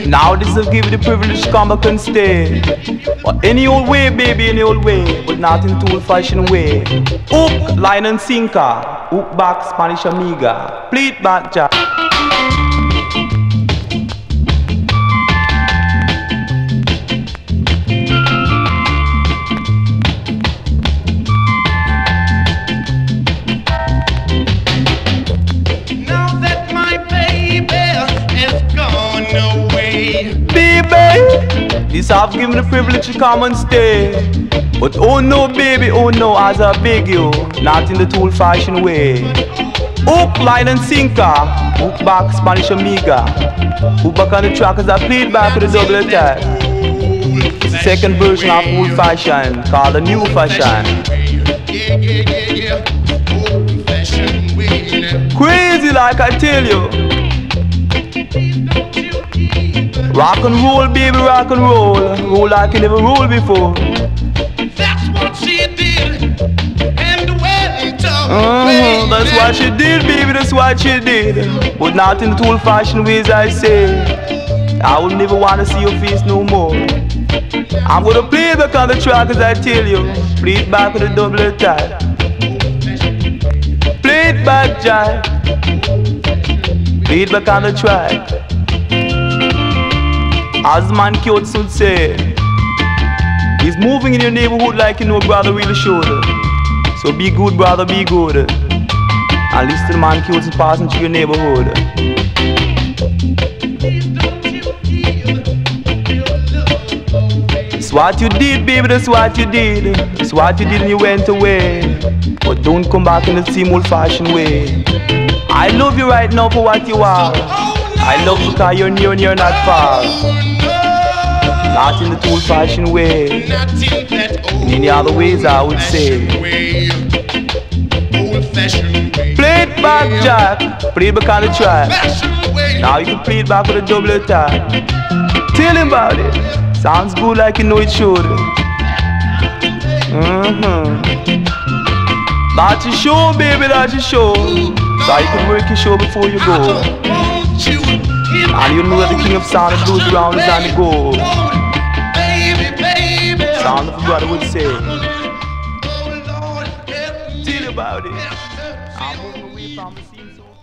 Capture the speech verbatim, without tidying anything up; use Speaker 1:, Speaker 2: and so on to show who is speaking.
Speaker 1: Now this will give you the privilege to come back and stay. But any old way, baby, any old way, but not in too old-fashioned way. Hook, line and sinker. Hook back, Spanish amiga. Play it back, Jack. This I've given the privilege to come and stay. But oh no, baby, oh no, as I beg you, not in the old fashioned way. Hook, line and sinker. Hook back, Spanish amiga. Hook back on the track as I played back with a double attack. It's the second version of old fashion, called the new fashion. Crazy like I tell you. Rock and roll, baby, rock and roll. Roll like you never rolled before.
Speaker 2: That's what she did. And went
Speaker 1: uh-huh, That's what she did, baby, that's what she did. But not in the old fashioned ways, I say. I will never want to see your face no more. I'm gonna play back on the track as I tell you. Play it back with a double attack. Play it back, Jack. Play it back on the track. As man Coates would say, he's moving in your neighborhood like you know brother really should. So be good, brother, be good. And listen to the man Coates passing through your neighborhood. It's what you did, baby, that's what you did. It's what you did and you went away. But don't come back in the same old fashioned way. I love you right now for what you are. I love you because you're near and you're not far. Not in the old fashioned way. In any other ways I would say. Play it back, Jack. Play it back on the track. Now you can play it back with a double attack. Tell him about it. Sounds good like you know it should. Mm-hmm. That's your show, baby, that's your show. So you can work your show before you go. And you know that the king of sound and blues around is on the go. Sound of a brother would say. Tell about it. I'm moving away from the scene so